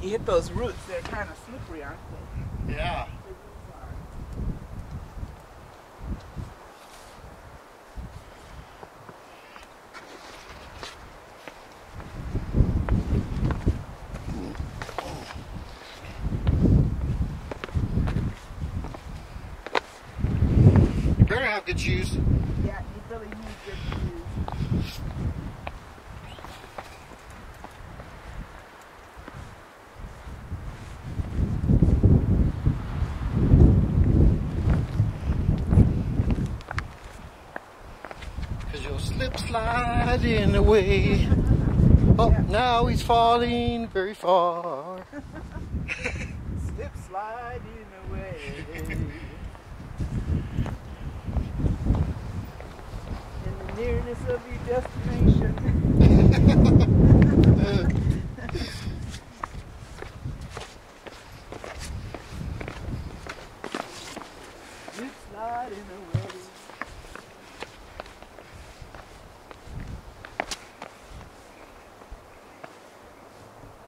you hit those roots, they're kind of slippery, aren't they? Yeah. You better have good shoes. Yeah, you really need good shoes. Cause you'll slip sliding away. Oh, Yeah. now he's falling very far. Slip sliding away. In the nearness of your destination.